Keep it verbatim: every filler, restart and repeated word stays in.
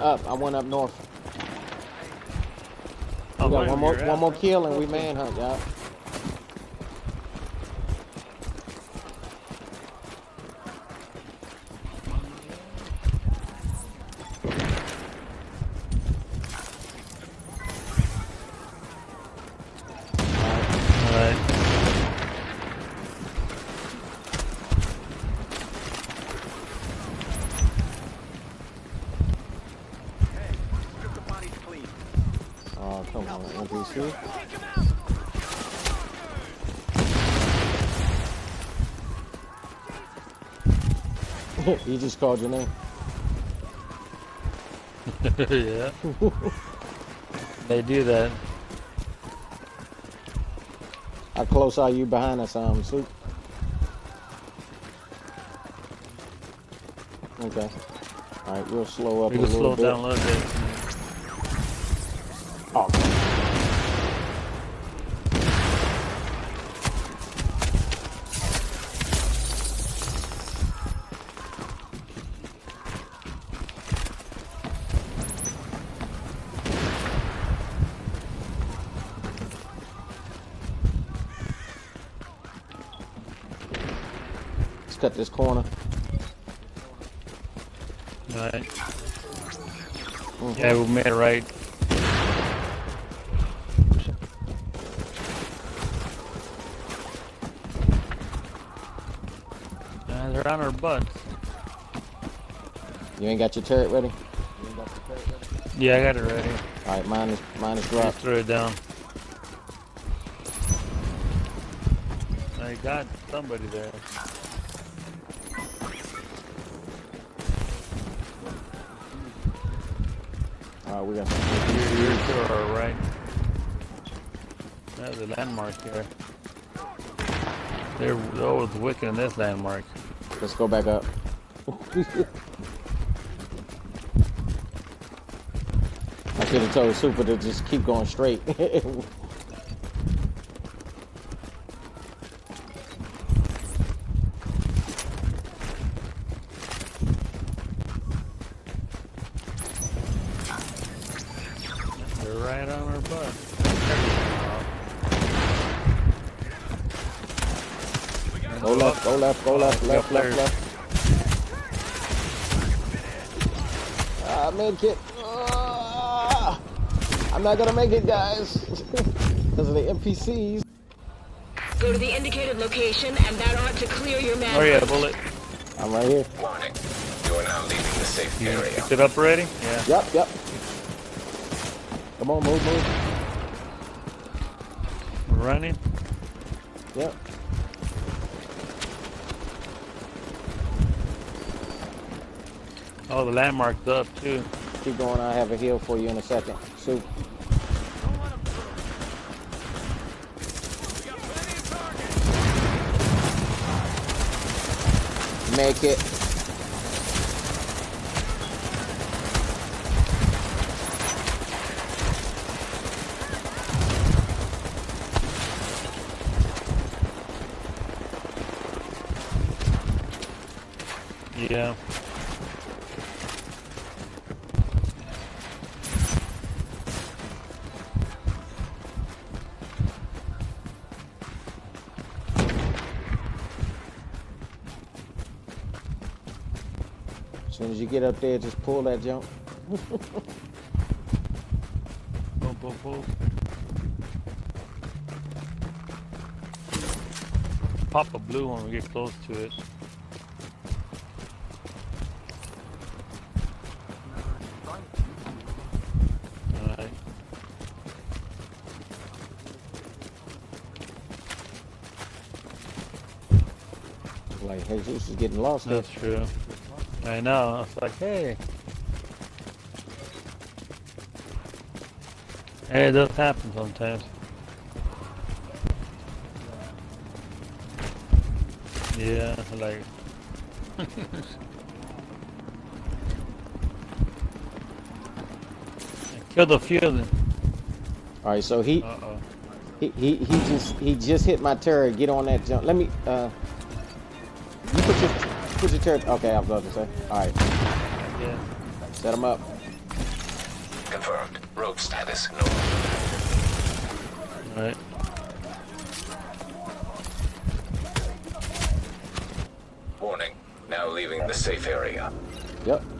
up. I went up north. Oh, We got one more, you're one out. more kill, and we manhunt, y'all. Oh, come on, N P C. He just called your name. Yeah. They do that. How close are you behind us, um, Soup? Okay. All right, we'll slow up We a can little slow bit. down a little bit. Oh. Let's cut this corner. Right. Mm-hmm. Yeah, we made it right. Uh, they're on our butts. You ain't got your turret ready? You ain't got your turret ready? Yeah, I got it ready. All right, mine is mine is Just dropped. throw it down. I got somebody there. All right, we got. You're, you're to our right. There's a landmark here. They're always wicked in this landmark. Let's go back up. I should have told Super to just keep going straight. They're right on our butt. Go left, go left, go left, Oh, left, got left, left. Ah, make it. Ah, I'm not gonna make it, guys, because of the N P Cs. Go to the indicated location, and that ought to clear your man. Oh yeah, bullet. I'm right here. Warning. You are now leaving the safe You area. picked it up already? Yeah. Yep, yep. Come on, move, move. We're running. Yep. Oh, the landmark's up too. Keep going. I have a heal for you in a second. Soup. Make it. Yeah. As soon as you get up there, just pull that jump. Boom, boom, boom. Pop a blue when we get close to it. Alright. Like, Jesus is getting lost there. That's true. I know. It's like, hey. Hey, it does happen sometimes. Yeah, like. Kill the few of them. All right, so he, Uh oh. he he he just he just hit my turret. Get on that jump. Let me. Uh, you put your put your turret. Okay, I was about to say. All right, Yeah. set him up. confirmed. Rogue status normal. Alright. Warning. Now leaving the safe area. Yep.